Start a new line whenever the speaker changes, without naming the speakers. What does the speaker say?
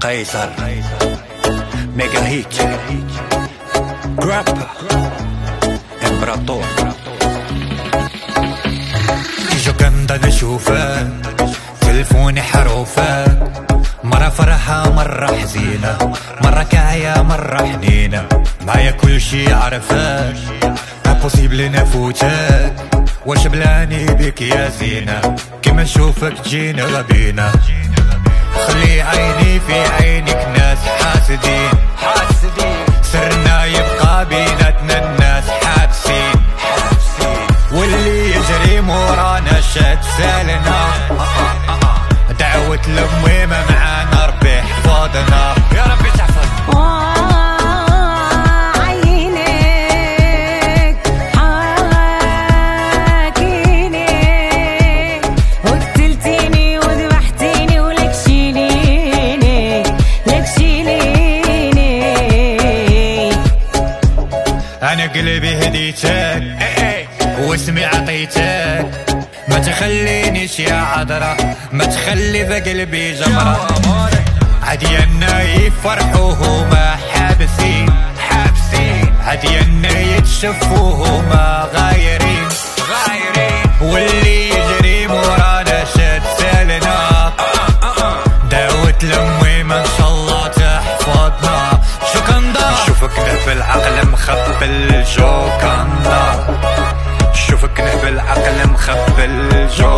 قيصر ميجا هيت جرابا امبراطور.
جوكندا نشوفك تلفوني حروفك، مرة فرحة مرة حزينة، مرة كاعية مرة حنينة، معايا كل شي عرفك امبوسيبل نفوتك، واش بلاني بك يا زينة، كيما نشوفك تجينا غبينا، خلي عيني في عينك ناس حاسدين، سرنا يبقى بيناتنا الناس حابسين، واللي يجري مورانا شاد سالنا، دعوة الميمة معانا ربي يحفظنا يا ربي تحفظ.
عينيك حاكيني وقتلتيني وذبحتيني ولك شيليني لك شيليني.
انا قلبي هديتك واسمي عطيتك، ما تخلينيش يا عذرة، ما تخلي في قلبي جمرة، عادي انا يفرحوا هما حابسين، عادي انا يتشفوا هما غايرين، واللي يجري مورانا شاد سالنا، دعوة الميمة ان شاء الله تحفظنا. جوكندا شوفك نهبل عقل مخبل، جوكندا شوفك نهبل عقل مخبل،